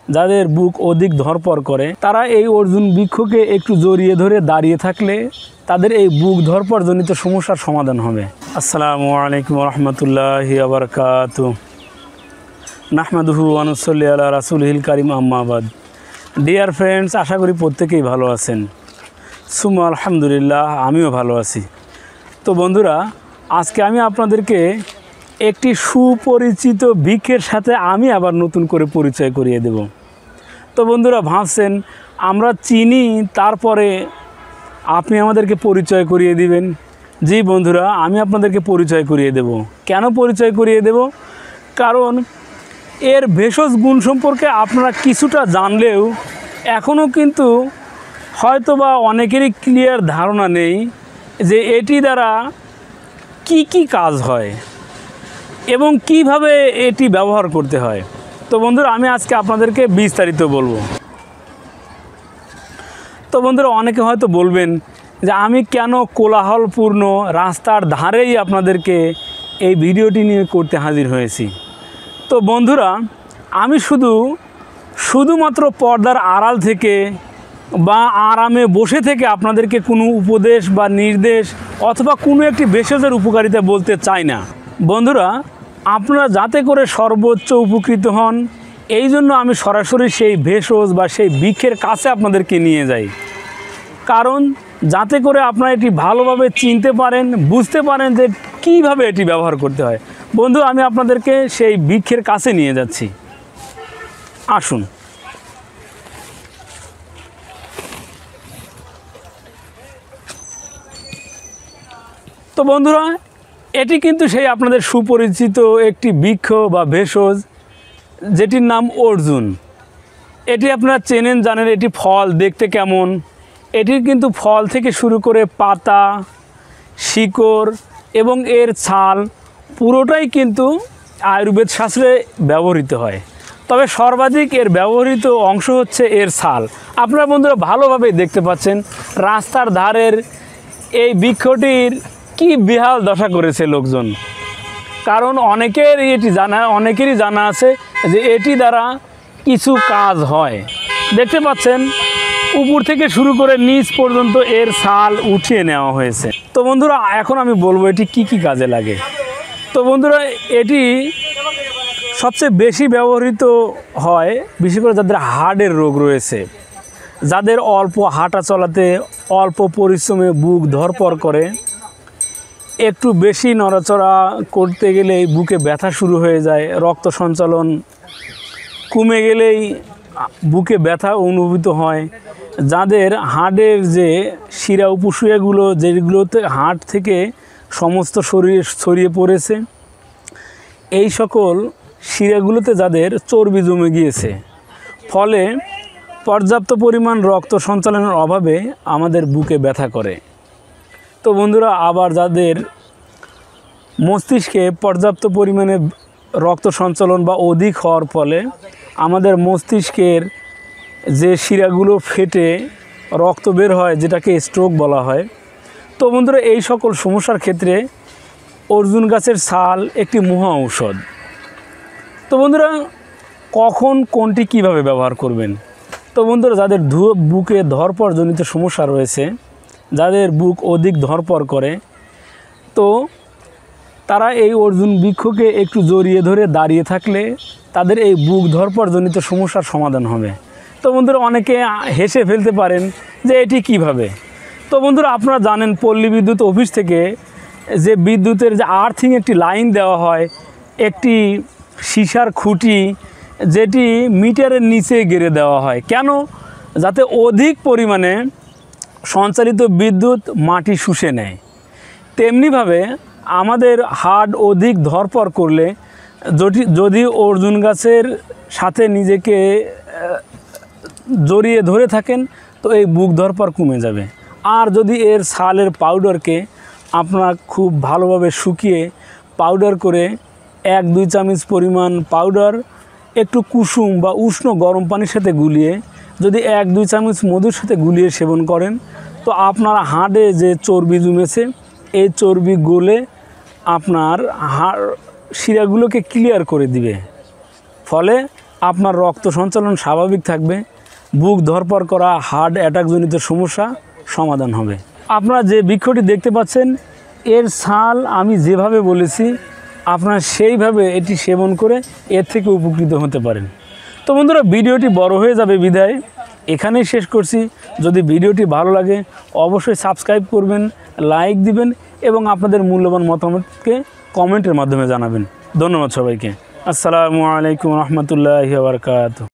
যাদের বুক অধিক ধরপড় করে তারা এই অর্জুন বৃক্ষকে একটু জড়িয়ে ধরে দাঁড়িয়ে থাকলে তাদের এই বুক ধরপড়জনিত সমস্যার সমাধান হবে। আসসালামু আলাইকুম রহমতুল্লাহি ওয়া বারাকাতুহু। নাহমাদুহু ওয়া নুসাল্লি আলা রাসূলিল কারীম, আম্মা বাদ। ডিয়ার ফ্রেন্ডস, আশা করি প্রত্যেকেই ভালো আছেন। সুম্মা আলহামদুলিল্লাহ, আমিও ভালো আছি। তো বন্ধুরা, আজকে আমি আপনাদেরকে একটি সুপরিচিত বৃক্ষের সাথে আমি আবার নতুন করে পরিচয় করিয়ে দেব। তো বন্ধুরা ভাবছেন আমরা চিনি, তারপরে আপনি আমাদেরকে পরিচয় করিয়ে দিবেন। জি বন্ধুরা, আমি আপনাদেরকে পরিচয় করিয়ে দেব। কেন পরিচয় করিয়ে দেব? কারণ এর ভেষজ গুণ সম্পর্কে আপনারা কিছুটা জানলেও এখনও কিন্তু হয়তোবা অনেকেরই ক্লিয়ার ধারণা নেই যে এটি দ্বারা কি কি কাজ হয় এবং কিভাবে এটি ব্যবহার করতে হয়। তো বন্ধুরা, আমি আজকে আপনাদেরকে বিস্তারিত বলবো। তো বন্ধুরা, অনেকে হয়তো বলবেন যে আমি কেন কোলাহলপূর্ণ রাস্তার ধারেই আপনাদেরকে এই ভিডিওটি নিয়ে করতে হাজির হয়েছি। তো বন্ধুরা, আমি শুধুমাত্র পর্দার আড়াল থেকে বা আরামে বসে থেকে আপনাদেরকে কোনো উপদেশ বা নির্দেশ অথবা কোনো একটি ভেষজের উপকারিতা বলতে চাই না। বন্ধুরা, আপনারা যাতে করে সর্বোচ্চ উপকৃত হন, এই জন্য আমি সরাসরি সেই ভেষজ বা সেই বৃক্ষের কাছে আপনাদেরকে নিয়ে যাই। কারণ যাতে করে আপনারা এটি ভালোভাবে চিনতে পারেন, বুঝতে পারেন যে কীভাবে এটি ব্যবহার করতে হয়। বন্ধু, আমি আপনাদেরকে সেই বৃক্ষের কাছে নিয়ে যাচ্ছি, আসুন। তো বন্ধুরা, এটি কিন্তু সেই আপনাদের সুপরিচিত একটি বৃক্ষ বা ভেষজ, যেটির নাম অর্জুন। এটি আপনারা চেনেন, জানেন এটি ফল দেখতে কেমন। এটির কিন্তু ফল থেকে শুরু করে পাতা, শিকড় এবং এর ছাল পুরোটাই কিন্তু আয়ুর্বেদ শাস্ত্রে ব্যবহৃত হয়। তবে সর্বাধিক এর ব্যবহৃত অংশ হচ্ছে এর ছাল। আপনারা বন্ধুরা ভালোভাবে দেখতে পাচ্ছেন রাস্তার ধারের এই বৃক্ষটির কি বেহাল দশা করেছে লোকজন। কারণ অনেকেরই জানা আছে যে এটি দ্বারা কিছু কাজ হয়। দেখতে পাচ্ছেন উপর থেকে শুরু করে নিচ পর্যন্ত এর ছাল উঠিয়ে নেওয়া হয়েছে। তো বন্ধুরা, এখন আমি বলবো এটি কি কি কাজে লাগে। তো বন্ধুরা, এটি সবচেয়ে বেশি ব্যবহৃত হয় বিশেষ করে যাদের হার্টের রোগ রয়েছে, যাদের অল্প হাঁটা চলাতে, অল্প পরিশ্রমে বুক ধরপড় করে, একটু বেশি নড়াচড়া করতে গেলেই বুকে ব্যথা শুরু হয়ে যায়, রক্ত সঞ্চালন কমে গেলেই বুকে ব্যথা অনুভূত হয়, যাদের হাড়ের যে শিরা উপশিরাগুলো যেগুলোতে হাড় থেকে সমস্ত শরীর ছড়িয়ে পড়েছে, এই সকল শিরাগুলোতে যাদের চর্বি জমে গিয়েছে, ফলে পর্যাপ্ত পরিমাণ রক্ত সঞ্চালনের অভাবে আমাদের বুকে ব্যথা করে। তো বন্ধুরা, আবার যাদের মস্তিষ্কে পর্যাপ্ত পরিমাণে রক্ত সঞ্চালন বা অধিক হওয়ার ফলে আমাদের মস্তিষ্কের যে শিরাগুলো ফেটে রক্ত বের হয়, যেটাকে স্ট্রোক বলা হয়। তো বন্ধুরা, এই সকল সমস্যার ক্ষেত্রে অর্জুন গাছের ছাল একটি মহা ঔষধ। তো বন্ধুরা, কখন কোনটি কিভাবে ব্যবহার করবেন? তো বন্ধুরা, যাদের বুকে ধরপড়জনিত সমস্যা রয়েছে, যাদের বুক অধিক ধরপড় করে, তো তারা এই অর্জুন বৃক্ষকে একটু জড়িয়ে ধরে দাঁড়িয়ে থাকলে তাদের এই বুক ধরপড়জনিত সমস্যার সমাধান হবে। তো বন্ধুরা, অনেকে হেসে ফেলতে পারেন যে এটি কিভাবে। তো বন্ধুরা, আপনারা জানেন পল্লী বিদ্যুৎ অফিস থেকে যে বিদ্যুতের যে আর্থিং একটি লাইন দেওয়া হয়, একটি সীসার খুঁটি যেটি মিটারের নিচে গেড়ে দেওয়া হয়, কেন? যাতে অধিক পরিমাণে সঞ্চালিত বিদ্যুৎ মাটি শুষে নেয়। তেমনিভাবে আমাদের হাড় অধিক ধরপড় করলে যদি অর্জুন গাছের সাথে নিজেকে জড়িয়ে ধরে থাকেন, তো এই বুক ধরপড় কমে যাবে। আর যদি এর ছালের পাউডারকে আপনারা খুব ভালোভাবে শুকিয়ে পাউডার করে 1-2 চামচ পরিমাণ পাউডার একটু কুসুম বা উষ্ণ গরম পানির সাথে গুলিয়ে যদি 1-2 চামচ মধুর সাথে গুলিয়ে সেবন করেন, তো আপনার হাড়ে যে চর্বি জমেছে এই চর্বি গলে আপনার হাড় শিরাগুলোকে ক্লিয়ার করে দিবে, ফলে আপনার রক্ত সঞ্চালন স্বাভাবিক থাকবে, বুক ধরপড় করা, হার্ট অ্যাটাকজনিত সমস্যা সমাধান হবে। আপনারা যে বৃক্ষটি দেখতে পাচ্ছেন এর ছাল আমি যেভাবে বলেছি আপনারা সেইভাবে এটি সেবন করে এর থেকে উপকৃত হতে পারেন। তো বন্ধুরা, ভিডিওটি বড় হয়ে যাবে বিদায় এখানেই শেষ করছি। যদি ভিডিওটি ভালো লাগে অবশ্যই সাবস্ক্রাইব করবেন, লাইক দিবেন এবং আপনাদের মূল্যবান মতামতকে কমেন্টের মাধ্যমে জানাবেন। ধন্যবাদ সবাইকে। আসসালামু আলাইকুম রহমতুল্লাহি ওয়া বারাকাতুহু।